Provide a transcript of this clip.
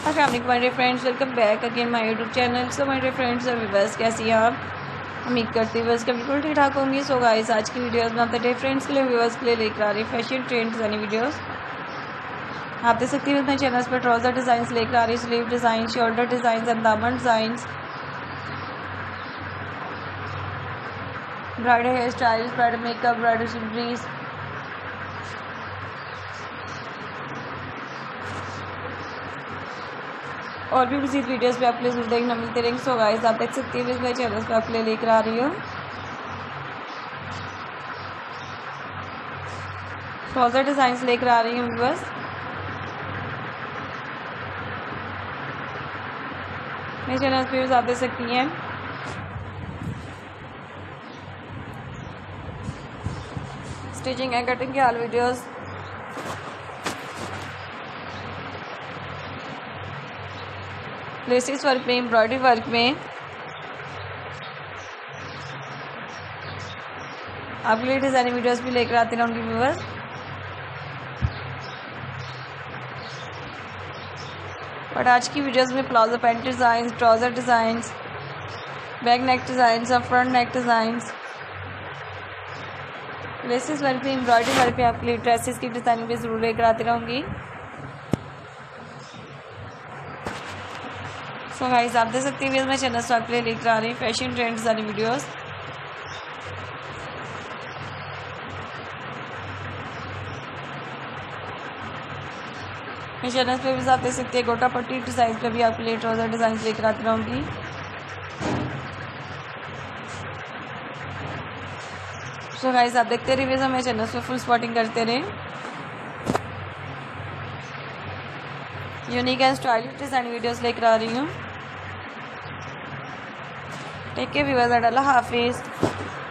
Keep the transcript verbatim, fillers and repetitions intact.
अस्सलाम my dear friends, welcome back again my YouTube channel. So my dear friends और viewers, कैसी हैं आप? उम्मीद करती हूँ बस का बिल्कुल ठीक ठाक होंगी। सो गाइस, आज की वीडियोस में अपने फ्रेंड्स के लिए व्यूअर्स के लिए लेकर आ रही है फैशन ट्रेंड डिज़ाइनिंग वीडियोस। आप देख सकती हैं अपने चैनल्स पर ट्राउज़र डिज़ाइन लेकर आ रही है, sleeve design, shoulder design and दामन design, bridal hair styles, bridal makeup, bridal jewelleries, और भी मज़ीद वीडियोस पे आप प्लीज़ देखना मिलते रहेंगे। सो गाइस, आप देख सकते हैं मेरे चैनल पे आप लेकर आ रही हूँ ट्राउज़र डिज़ाइंस लेकर आ रही हूँ बस। मेरे चैनल पे आप देख सकती हैं स्टिचिंग एंड कटिंग के ऑल वीडियोस, लेसिस वर्क में, एम्ब्रॉयडरी वर्क में आपके लिए डिज़ाइनिंग वीडियोस भी लेकर आते रहूँगी व्यूअर्स। बट आज की वीडियोस में palazzo pant design, trouser designs, back neck designs और front neck designs, laces work पे, एम्ब्रॉयडरी वर्क पे आपके लिए ड्रेसेस की डिज़ाइनिंग भी ज़रूर लेकर आती रहूँगी। सो गाइस, आप देख सकते हैं मैं चैनल से आपके लिए लेकर आ रही हूँ फैशन ट्रेंड डिज़ाइनिंग वीडियोस। मेरे चैनल पे भी आप देख सकते हैं गोटा पट्टी डिज़ाइन पे भी आपके लिए ट्राउज़र डिज़ाइन लेकर आती रहूँगी। सो गाइस, आप देखते रहिए मेरे चैनल पे फुल स्पॉटिंग करते रहें। Unique and stylish design videos लेकर आ रही हूँ। टेक केयर व्यूअर्स, अल्लाह हाफिज़।